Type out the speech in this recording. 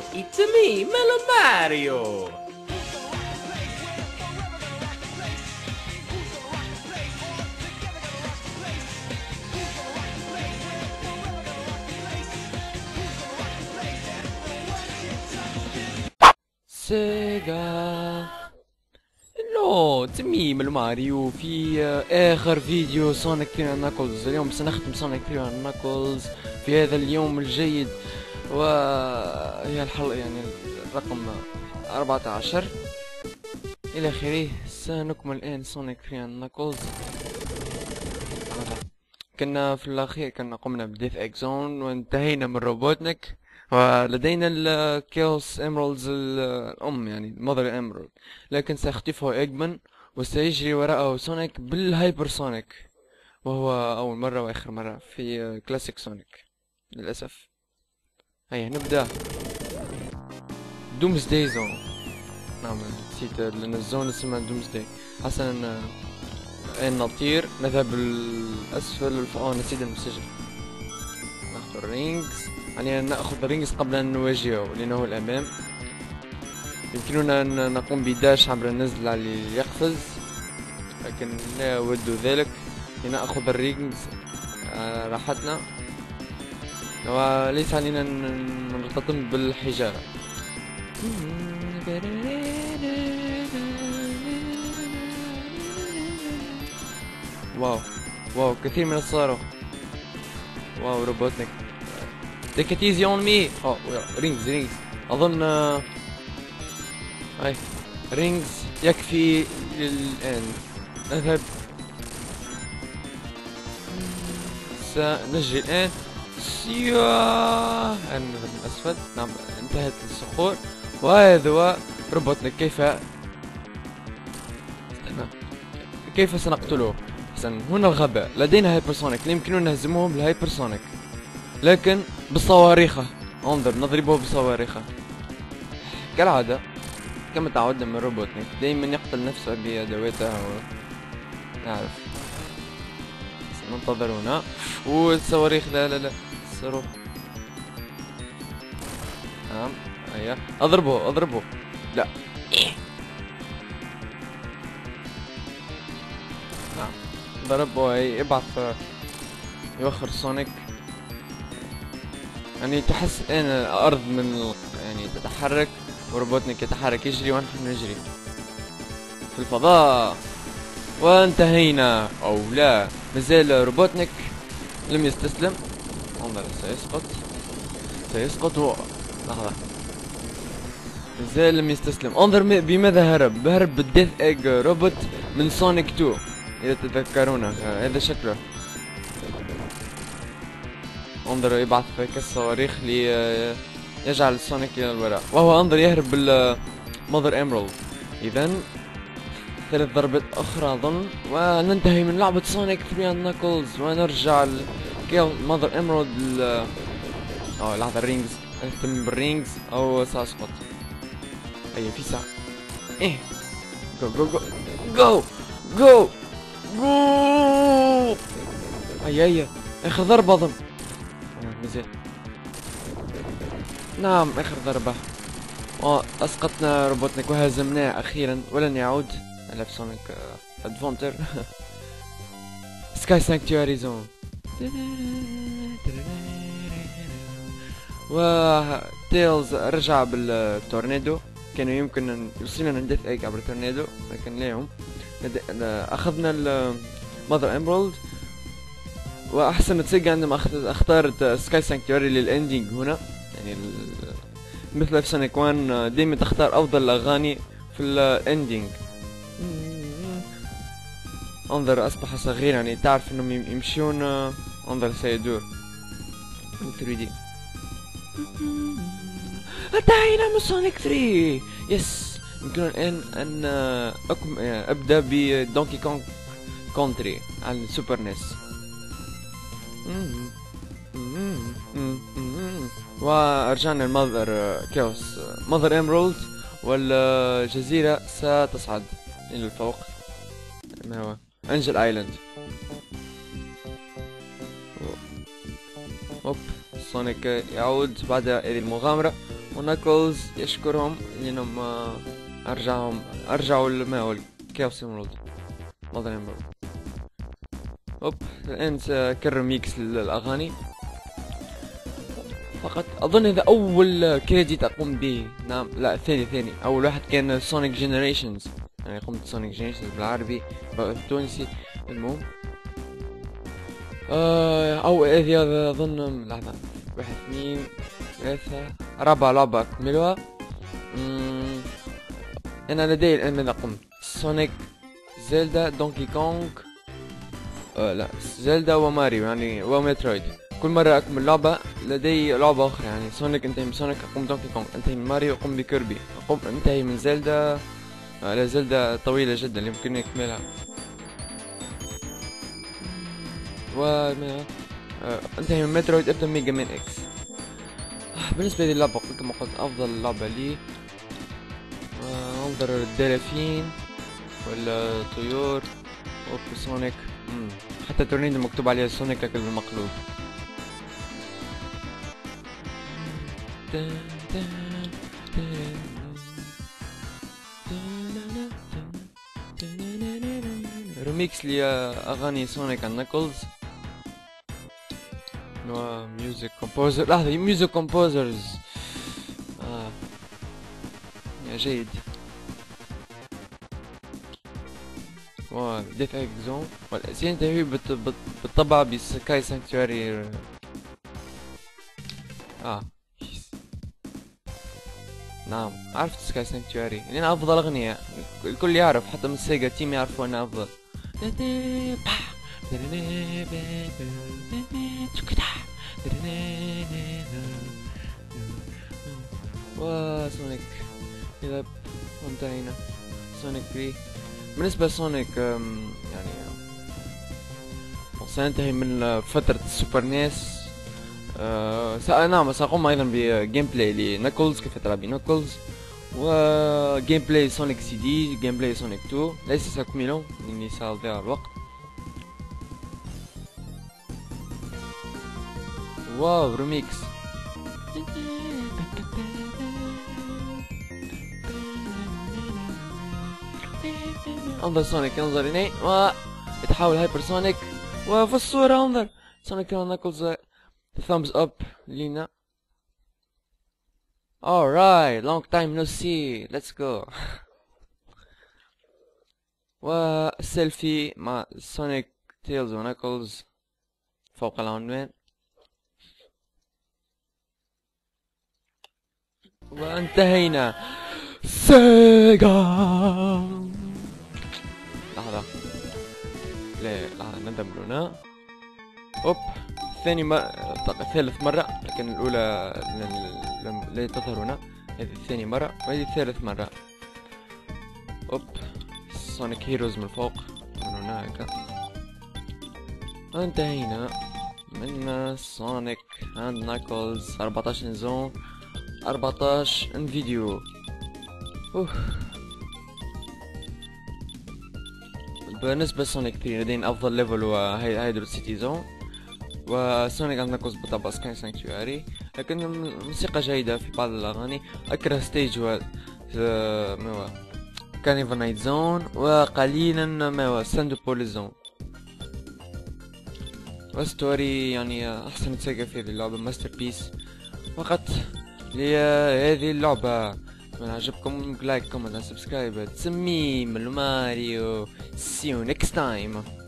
It's me, Melon Mario! سيجا. لو تمي من ماريو في اخر فيديو سونيك بريمير ناكلز. اليوم سنختم سونيك بريمير ناكلز في هذا اليوم الجيد، وهي الحلقة يعني الرقم 14 الى اخره. سنكمل الان سونيك بريمير ناكلز. كنا في الاخير قمنا بديث اكزون وانتهينا من روبوتنيك، ولدينا الكيوس امرالدز الام يعني المذر امرالد، لكن سيختفه ايجمان وسيجري وراءه سونيك بالهايبر سونيك، وهو اول مرة واخر مرة في كلاسيك سونيك للاسف. هيا نبدأ. دومز داي زون. نعم نسيت لان الزون اسمها دومز داي. حسنا ان نطير، نذهب الاسفل نسيت المسجل. ناخذ الرينجز، علينا ناخذ الرينجز قبل ان نواجهه لانه الامام. يمكننا ان نقوم بداش عبر النزل على اللي يقفز، لكن لا اود ذلك. لنأخذ الرينجز راحتنا، وليس علينا نرتطم بالحجارة. واو كثير من الصاروخ. واو روبوتنيك. Take it easy on me. رينجز اظن هاي رينجز يكفي الان. نذهب، سنجري الان. نذهب من اسفل. نعم انتهت الصخور، وهذا هو روبوتنيك. كيف سنقتله؟ هنا الغباء. لدينا هايبرسونيك، لا يمكننا نهزمه بالهايبرسونيك، لكن بالصواريخ. انظر، نضربه بالصواريخ كالعادة كما تعودنا من روبوتنيك. دائما يقتل نفسه بأدواته نعرف. سننتظرنا. والصواريخ لا الصاروخ. نعم هيا اضربه. لا نعم ضربه. هي ابعث يوخر سونيك. يعني تحس الان الارض يعني تتحرك، وروبوتنيك يتحرك يجري ونحن نجري في الفضاء. وانتهينا او لا، مازال روبوتنيك لم يستسلم. انظر سيسقط لحظة. مازال لم يستسلم. انظر بماذا هرب بالديث ايج روبوت من سونيك 2 اذا تتذكرونه. هذا شكله. انظر يبعث كالصواريخ ليجعل سونيك الى الوراء، وهو انظر يهرب بالمذر امرالد. اذا 3 ضربات اخرى اظن وننتهي من لعبة سونيك 3 ناكلز، ونرجع المذر امرالد لحظة الرينجز. اهتم بالرينجز او ساسقط. هيا في ساعة. جو هيا اخر ضربة اظن. مازال. نعم اخر ضربة. اسقطنا روبوتنيك وهزمناه اخيرا، ولن يعود على سونيك ادفونتر. سكاي سانكتواري زون. وتيلز رجع بالتورنيدو. كانوا يمكن ان يوصلنا نديث ايج عبر التورنيدو، لكن اليوم اخذنا المذر امرالد. واحسنت سيجا عندما اختارت سكاي سانكتواري للاندينج هنا. يعني مثل في سونيك 1 دائما تختار افضل الاغاني في الاندينج. انظر اصبح صغير، يعني تعرف انهم يمشون. انظر سيدور 3D. انتهينا من سونيك 3. يس، يمكن الان ان ابدا بدونكي كونغ كونتري على السوبر نيس. ورجعنا المذر كيوس مذر امرالد، والجزيرة ستصعد الى الفوق. ما هو انجل ايلاند. سونيك يعود بعد هذه المغامرة وناكلز يشكرهم لأنهم أرجعوا لما هو الكاوس إمرالد. ماذر إمرالد. هوب الآن سأكرر ميكس للأغاني فقط. أظن هذا أول كريديت أقوم به. نعم لا ثاني أول واحد كان سونيك جينيريشنز، يعني قمت سونيك جينيريشنز بالعربي بالتونسي. المهم أو هذه أظن لحظة 1 2 3 رابع لعبة أكملها. أنا لدي الآن ماذا قمت؟ سونيك، زيلدا، دونكي كونغ، لا زيلدا وماريو يعني ومترويد. كل مرة أكمل لعبة لدي لعبة أخرى، يعني سونيك انتهي من سونيك أقوم دونكي كونغ، انتهي من ماريو أقوم بكيربي، أقوم انتهي من زيلدا. لا زيلدا طويلة جدا يمكنني أكملها. انتهي من مترويد ابدا ميجا مان اكس. بالنسبة لي اللعبة كما قلت أفضل لعبة لي. انظر الدلافين ولا طيور اوبي سونيك. حتى تورنيدو مكتوب عليها سونيك لكن بالمقلوب. ريميكس لأغاني سونيك اند ناكلز. ميوزك كومبوزر. لحظة ميوزك كومبوزرز. جيد. ديث اكزون سينتهي بالطبع بسكاي سانكتواري. نعم عرفت سكاي سانكتواري لأن أفضل أغنية الكل يعرف، حتى من سيجا تيم يعرفوا أنها أفضل. وسونيك إذا انتهينا سونيك 3. بالنسبة لسونيك يعني سننتهي من فترة السوبر نيس. نعم سأقوم أيضا بجيم بلاي لناكلز، كيف تلعب ناكلز، وجيم بلاي سونيك سي دي، جيم بلاي سونيك 2 ليس سأكمله لأني سأضيع الوقت. واو ريميكس. انظر سونيك انظر إلي ويتحول هايبر سونيك، وفي الصورة انظر سونيك ناكلز thumbs up لينا. alright long time no see let's go. والسيلفي مع سونيك تيلز وناكلز فوق العنوان. وانتهينا. سيجا. لحظة لا لحظة نندم هنا. اوب ثالث مرة، لكن الأولى لا تظهر هنا. هذه ثاني مرة وهذه ثالث مرة. اوب سونيك هيروز من فوق من هناك. انتهينا من سونيك اند ناكلز 14 نزون 14 انفيديو. بالنسبة لسونيك 3 لدينا أفضل ليفل هو هايدرو سيتي زون، وسونيك اند ناكلز بالطبع سكاي سانكتواري، لكن موسيقى جيدة في بعض الأغاني. أكره ستيج هو ما هو كارنيفال نايت زون، وقليلا ما هو ساندوبول زون. وستوري يعني أحسن سيجا في هذه اللعبة ماستر بيس فقط لهذه اللعبة. من عجبكم لايك كومنت سبسكرايب تسميم الماريو. see you next time.